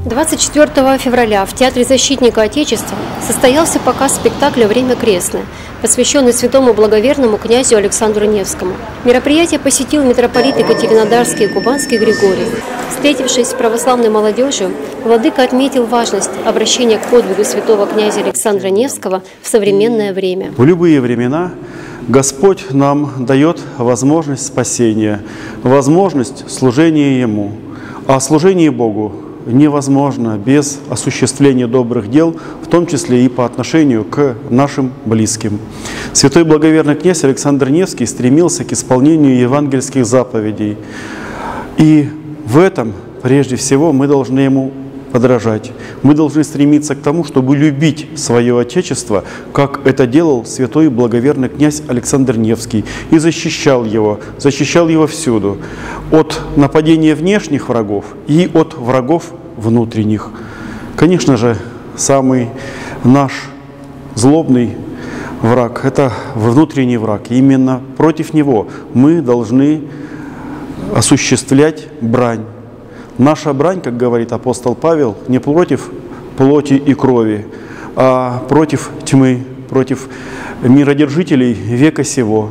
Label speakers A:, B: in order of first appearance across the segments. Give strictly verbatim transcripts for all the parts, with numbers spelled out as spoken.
A: двадцать четвёртого февраля в Театре защитника Отечества состоялся показ спектакля «Время крестное», посвященный святому благоверному князю Александру Невскому. Мероприятие посетил митрополит Екатеринодарский и Кубанский Григорий. Встретившись с православной молодежью, владыка отметил важность обращения к подвигу святого князя Александра Невского в современное время.
B: В любые времена Господь нам дает возможность спасения, возможность служения Ему. А служение Богу невозможно без осуществления добрых дел, в том числе и по отношению к нашим близким. Святой благоверный князь Александр Невский стремился к исполнению евангельских заповедей. И в этом, прежде всего, мы должны ему подражать. Мы должны стремиться к тому, чтобы любить свое Отечество, как это делал святой благоверный князь Александр Невский, и защищал его, защищал его всюду, от нападения внешних врагов и от врагов внутренних. Конечно же, самый наш злобный враг – это внутренний враг. Именно против него мы должны осуществлять брань. Наша брань, как говорит апостол Павел, не против плоти и крови, а против тьмы, против миродержителей века сего.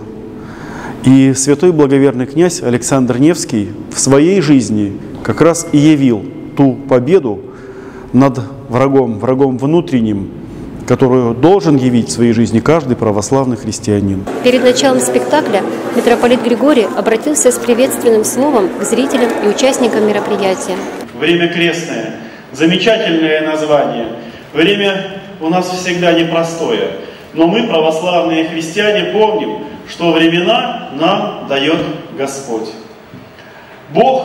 B: И святой благоверный князь Александр Невский в своей жизни как раз и явил ту победу над врагом, врагом внутренним, которую должен явить в своей жизни каждый православный христианин.
A: Перед началом спектакля митрополит Григорий обратился с приветственным словом к зрителям и участникам мероприятия.
C: Время крестное. Замечательное название. Время у нас всегда непростое. Но мы, православные христиане, помним, что времена нам дает Господь. Бог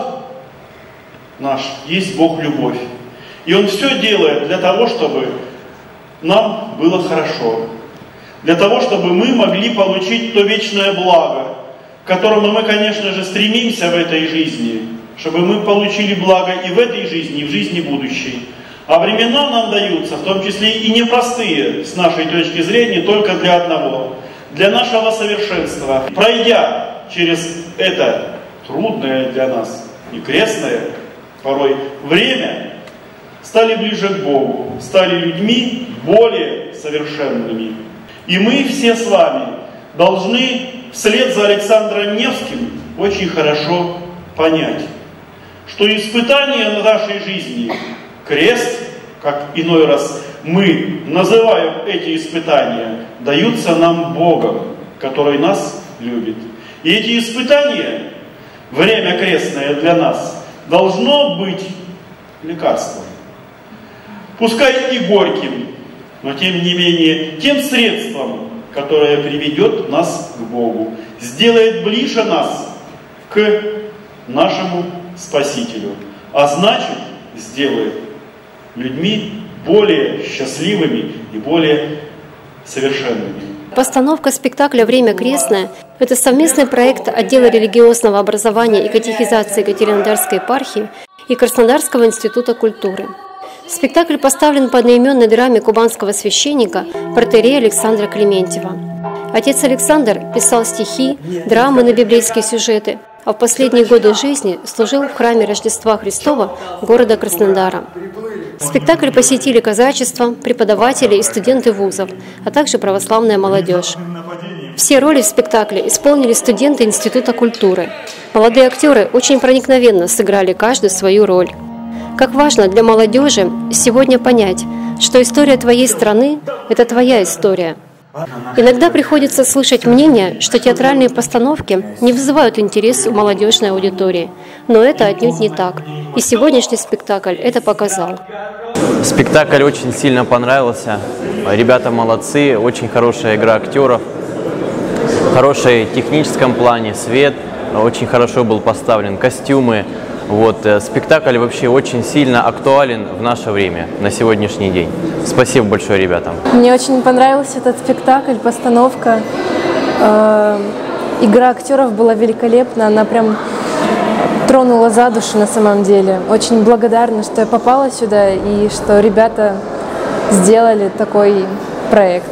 C: наш есть Бог-любовь. И Он все делает для того, чтобы нам было хорошо, для того, чтобы мы могли получить то вечное благо, к которому мы, конечно же, стремимся в этой жизни, чтобы мы получили благо и в этой жизни, и в жизни будущей. А времена нам даются, в том числе и непростые, с нашей точки зрения, только для одного, для нашего совершенства. Пройдя через это трудное для нас и крестное порой время, стали ближе к Богу, стали людьми более совершенными. И мы все с вами должны вслед за Александром Невским очень хорошо понять, что испытания на нашей жизни, крест, как иной раз мы называем эти испытания, даются нам Богом, который нас любит. И эти испытания, время крестное для нас, должно быть лекарством. Пускай и горьким, но тем не менее тем средством, которое приведет нас к Богу, сделает ближе нас к нашему Спасителю, а значит сделает людьми более счастливыми и более совершенными.
A: Постановка спектакля «Время крестное» – это совместный проект отдела религиозного образования и катехизации Екатеринодарской епархии и Краснодарского института культуры. Спектакль поставлен по одноименной драме кубанского священника протоиерея Александра Клементьева. Отец Александр писал стихи, драмы на библейские сюжеты, а в последние годы жизни служил в храме Рождества Христова города Краснодара. Спектакль посетили казачество, преподаватели и студенты вузов, а также православная молодежь. Все роли в спектакле исполнили студенты Института культуры. Молодые актеры очень проникновенно сыграли каждую свою роль. Как важно для молодежи сегодня понять, что история твоей страны – это твоя история. Иногда приходится слышать мнение, что театральные постановки не вызывают интерес у молодежной аудитории. Но это отнюдь не так. И сегодняшний спектакль это показал.
D: Спектакль очень сильно понравился. Ребята молодцы, очень хорошая игра актеров. Хороший в техническом плане, свет, очень хорошо был поставлен, костюмы. Вот, спектакль вообще очень сильно актуален в наше время, на сегодняшний день. Спасибо большое ребятам.
E: Мне очень понравился этот спектакль, постановка. Э, игра актеров была великолепна, она прям тронула за душу на самом деле. Очень благодарна, что я попала сюда и что ребята сделали такой проект.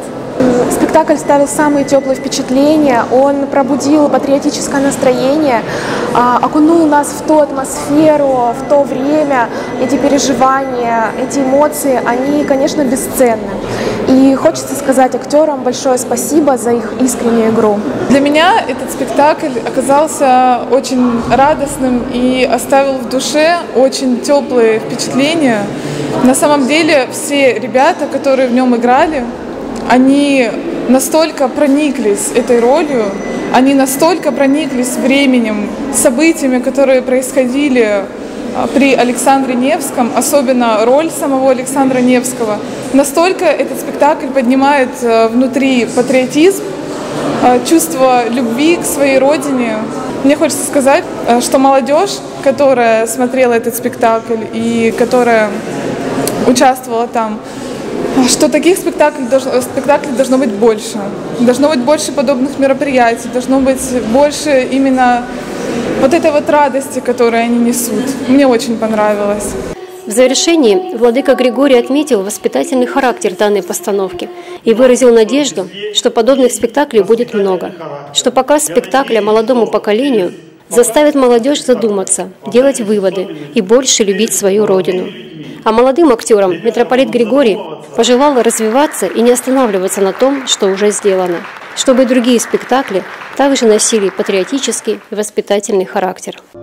F: Спектакль оставил самые теплые впечатления, он пробудил патриотическое настроение, окунул нас в ту атмосферу, в то время. Эти переживания, эти эмоции, они, конечно, бесценны. И хочется сказать актерам большое спасибо за их искреннюю игру.
G: Для меня этот спектакль оказался очень радостным и оставил в душе очень теплые впечатления. На самом деле все ребята, которые в нем играли, они настолько прониклись этой ролью, они настолько прониклись временем, событиями, которые происходили при Александре Невском, особенно роль самого Александра Невского. Настолько этот спектакль поднимает внутри патриотизм, чувство любви к своей родине. Мне хочется сказать, что молодежь, которая смотрела этот спектакль и которая участвовала там, что таких спектаклей должно, спектаклей должно быть больше. Должно быть больше подобных мероприятий, должно быть больше именно вот этой вот радости, которую они несут. Мне очень понравилось.
A: В завершении владыка Григорий отметил воспитательный характер данной постановки и выразил надежду, что подобных спектаклей будет много, что показ спектакля молодому поколению заставит молодежь задуматься, делать выводы и больше любить свою родину. А молодым актерам митрополит Григорий пожелал развиваться и не останавливаться на том, что уже сделано, чтобы и другие спектакли также носили патриотический и воспитательный характер.